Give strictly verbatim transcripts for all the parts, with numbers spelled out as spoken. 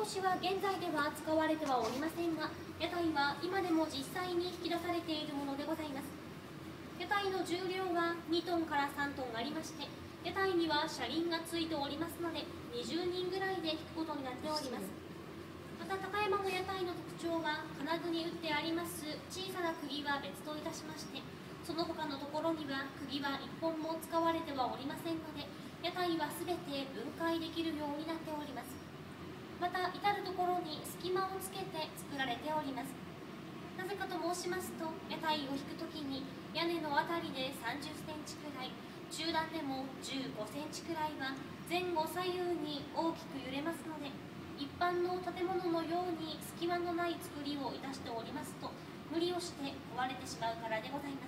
こしは現在では使われてはおりませんが、屋台は今でも実際に引き出されているものでございます。屋台の重量はにトンからさんトンありまして、屋台には車輪がついておりますので、にじゅうにんぐらいで引くことになっております。また高山の屋台の特徴は、金具に打ってあります小さな釘は別といたしまして、その他のところには釘はいっぽんも使われてはおりませんので、屋台はすべて分解できるようになっております。また至る所に隙間をつけて作られております。なぜかと申しますと、屋台を引くときに屋根のあたりでさんじゅっセンチくらい、中段でもじゅうごセンチくらいは前後左右に大きく揺れますので、一般の建物のように隙間のない作りをいたしておりますと、無理をして壊れてしまうからでございます。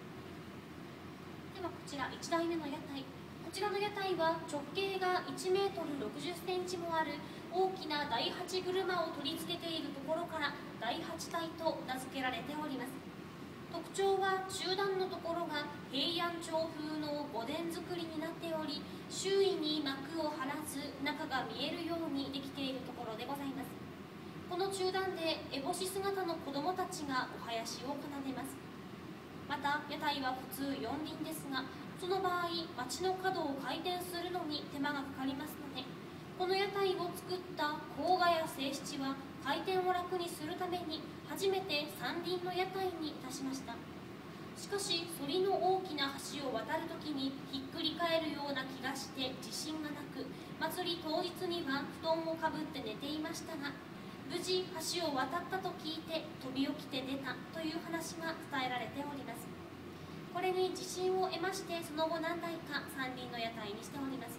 ではこちらいちだいめの屋台、こちらの屋台は直径がいちメートルろくじゅっセンチもある大きなだいはち車を取り付けているところからだいはちたいと名付けられております。特徴は中段のところが平安朝風の御殿造りになっており、周囲に幕を張らず中が見えるようにできているところでございます。この中段で烏帽子姿の子どもたちがお囃子を奏でます。また屋台は普通よん輪ですが、その場合町の角を回転するのに手間がかかりますので、この屋台を作った甲賀や清七は回転を楽にするために初めて三輪の屋台にいたしました。しかし反りの大きな橋を渡るときにひっくり返るような気がして自信がなく、祭り当日には布団をかぶって寝ていましたが、無事橋を渡ったと聞いて飛び起きて出たという話が伝えられております。これに自信を得まして、その後何台か三輪の屋台にしております。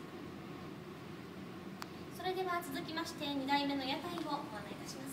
それでは続きましてにだいめの屋台をご案内いたします。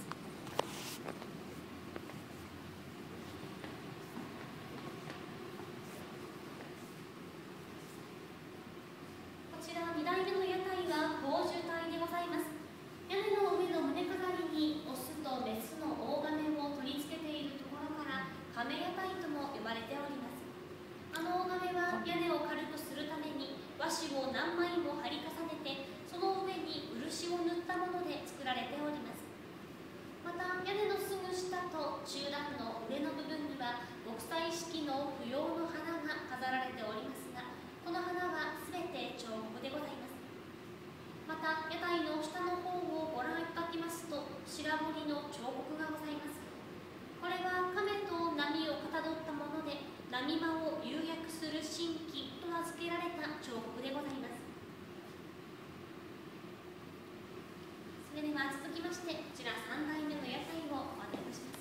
こちらにだいめの屋台は宝珠台でございます。屋根の上の胸飾りにオスとメスの大亀を取り付けているところから亀屋台とも呼ばれております。あの大亀は屋根を軽くするために和紙を何枚も貼り重ねて、その上に漆を塗ったもので作られております。また屋根のすぐ下と中段の上の部分には極彩色の芙蓉の花が飾られておりますが、この花はすべて彫刻でございます。また屋台の下の方をご覧いただきますと、白彫りの彫刻がございます。これは亀と波をかたどったもので、波間を釉薬する神器と名付けられた彫刻でございます。それでは続きまして、こちらさんだいめの屋台をご案内いたします。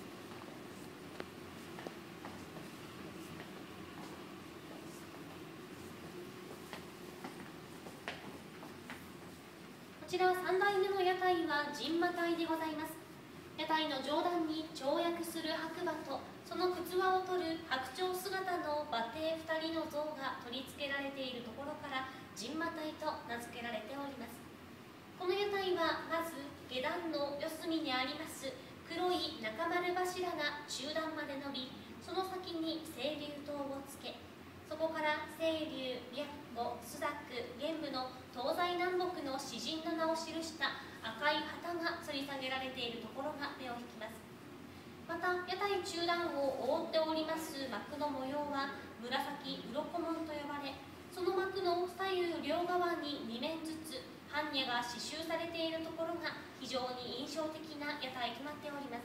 こちらさんだいめの屋台は陣馬台でございます。屋台の上段に跳躍する白馬と、その靴輪を取る白鳥姿の馬蹄ふたりの像が取り付けられているところから陣馬台と名付けられております。この屋台はまず下段の四隅にあります黒い中丸柱が中段まで伸び、その先に青龍灯をつけ、そこから清流、白虎、朱雀、玄武の東西南北の詩人の名を記した赤い旗が吊り下げられているところが目を引きます。また屋台中段を覆っております幕の模様は紫鱗紋と呼ばれ、その幕の左右両側にに面ずつ般若が刺繍されているところが非常に印象的な屋台となっております。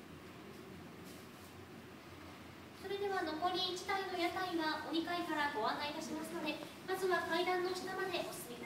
それでは残りいちだいの屋台はおにかいからご案内いたしますので、まずは階段の下までお進みください。